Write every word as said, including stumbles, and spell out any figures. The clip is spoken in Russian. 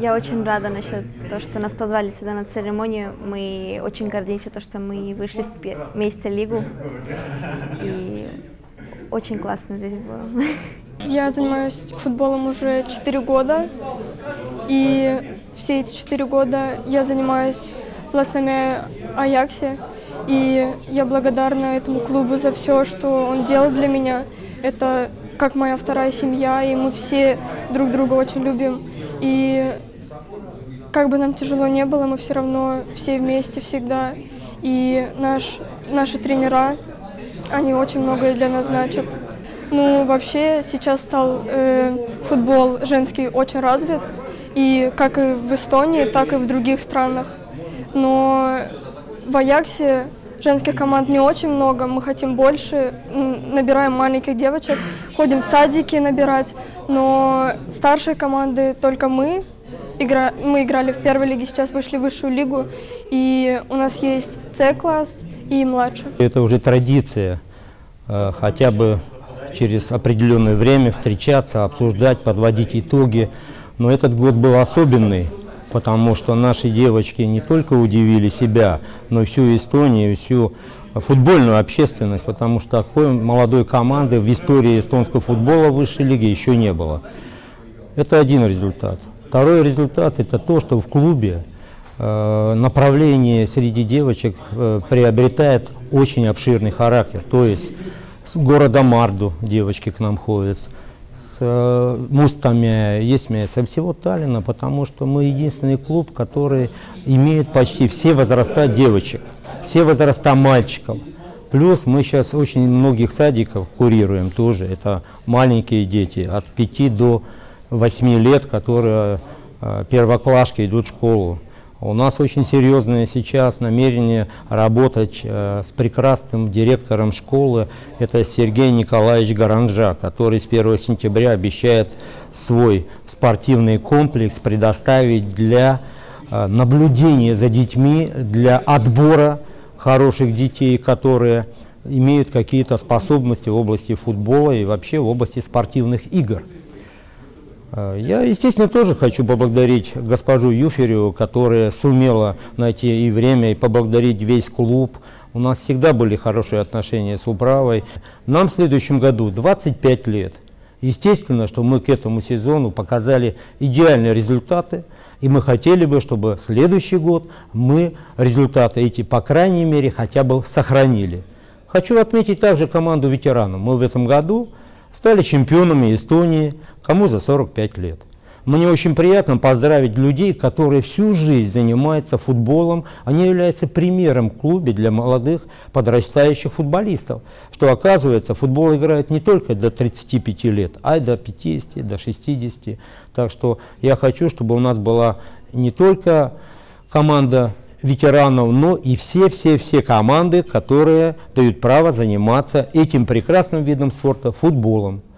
Я очень рада насчет того, что нас позвали сюда на церемонию. Мы очень гордимся, то, что мы вышли в вместе лигу. И очень классно здесь было. Я занимаюсь футболом уже четыре года. И все эти четыре года я занимаюсь в Ласнаме Аяксе. И я благодарна этому клубу за все, что он делал для меня. Это как моя вторая семья, и мы все друг друга очень любим. И как бы нам тяжело не было, мы все равно все вместе всегда. И наш, наши тренера, они очень многое для нас значат. Ну, вообще сейчас стал э, футбол женский очень развит, и как и в Эстонии, так и в других странах. Но в Аяксе женских команд не очень много, мы хотим больше, набираем маленьких девочек, ходим в садики набирать, но старшие команды только мы. Игра... Мы играли в первой лиге, сейчас вышли в высшую лигу, и у нас есть С-класс и младше. Это уже традиция, хотя бы через определенное время встречаться, обсуждать, подводить итоги. Но этот год был особенный, потому что наши девочки не только удивили себя, но и всю Эстонию, и всю футбольную общественность, потому что такой молодой команды в истории эстонского футбола в высшей лиге еще не было. Это один результат. Второй результат – это то, что в клубе э, направление среди девочек э, приобретает очень обширный характер. То есть с города Марду девочки к нам ходят, с э, Мустами, Есме, со всего Таллина, потому что мы единственный клуб, который имеет почти все возраста девочек, все возраста мальчиков. Плюс мы сейчас очень многих садиков курируем тоже. Это маленькие дети от пяти до восьми лет, которые э, первоклашки идут в школу. У нас очень серьезное сейчас намерение работать э, с прекрасным директором школы. Это Сергей Николаевич Гаранжа, который с первого сентября обещает свой спортивный комплекс предоставить для э, наблюдения за детьми, для отбора хороших детей, которые имеют какие-то способности в области футбола и вообще в области спортивных игр. Я, естественно, тоже хочу поблагодарить госпожу Юфереву, которая сумела найти и время, и поблагодарить весь клуб. У нас всегда были хорошие отношения с управой. Нам в следующем году двадцать пять лет. Естественно, что мы к этому сезону показали идеальные результаты, и мы хотели бы, чтобы следующий год мы результаты эти, по крайней мере, хотя бы сохранили. Хочу отметить также команду ветеранов. Мы в этом году стали чемпионами Эстонии, кому за сорок пять лет. Мне очень приятно поздравить людей, которые всю жизнь занимаются футболом. Они являются примером в клубе для молодых подрастающих футболистов. Что оказывается, футбол играет не только до тридцати пяти лет, а и до пятидесяти, до шестидесяти. Так что я хочу, чтобы у нас была не только команда ветеранов, но и все-все-все команды, которые дают право заниматься этим прекрасным видом спорта, футболом.